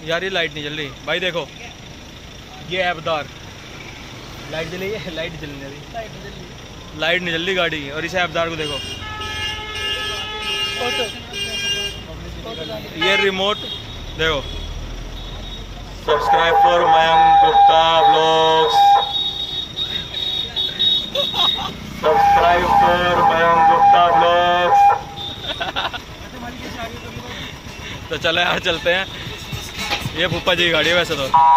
यार ये लाइट नहीं जल रही भाई, देखो ये ऐपदार लाइट जली है, लाइट जलने रही, लाइट नहीं जल रही गाड़ी की। और इस ऐपदार को देखो, ये रिमोट देखो। Subscribe for Mayank Gupta vlogs, subscribe for Mayank Gupta vlogs. तो चलो यार चलते हैं, ये फूफा जी की गाड़ी है वैसे तो।